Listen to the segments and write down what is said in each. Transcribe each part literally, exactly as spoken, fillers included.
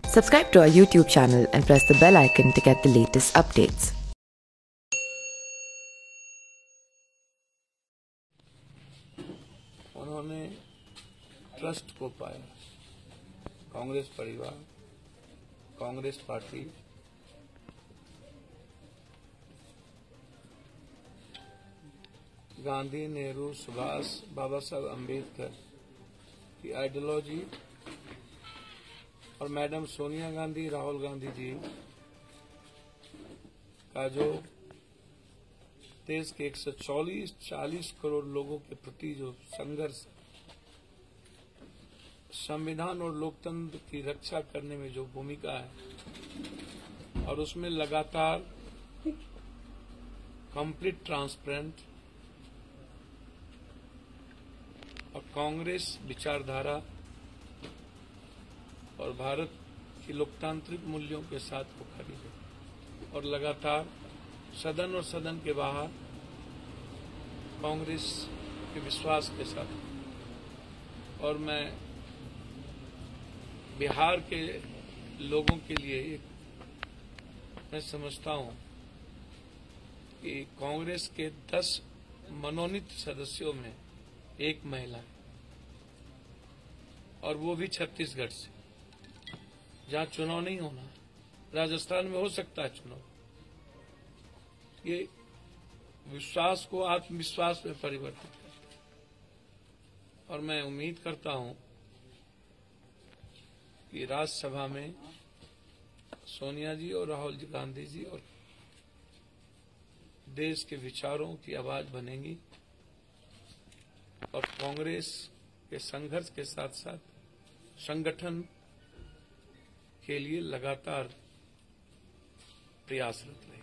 Subscribe to our YouTube channel and press the bell icon to get the latest updates. उन्होंने trust को पाया। कांग्रेस परिवार, Congress party Gandhi, Nehru, Subhash, Baba Saheb Ambedkar की ideology और मैडम सोनिया गांधी, राहुल गांधी जी का जो देश के एक सौ चालीस चालीस करोड़ लोगों के प्रति जो संघर्ष, संविधान और लोकतंत्र की रक्षा करने में जो भूमिका है और उसमें लगातार कंप्लीट ट्रांसपेरेंट और कांग्रेस विचारधारा और भारत की लोकतांत्रिक मूल्यों के साथ वो खड़ी है और लगातार सदन और सदन के बाहर कांग्रेस के विश्वास के साथ। और मैं बिहार के लोगों के लिए एक मैं समझता हूं कि कांग्रेस के दस मनोनीत सदस्यों में एक महिला है और वो भी छत्तीसगढ़ से, जहां चुनाव नहीं होना। राजस्थान में हो सकता है चुनाव। ये विश्वास को आत्मविश्वास में परिवर्तित करता है और मैं उम्मीद करता हूं कि राज्यसभा में सोनिया जी और राहुल जी गांधी जी और देश के विचारों की आवाज बनेगी और कांग्रेस के संघर्ष के साथ साथ संगठन के लिए लगातार प्रयासरत रहेगी।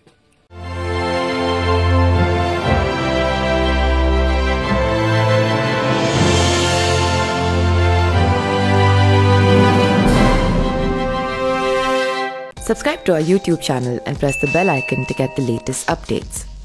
Subscribe to our YouTube channel and press the bell icon to get the latest updates.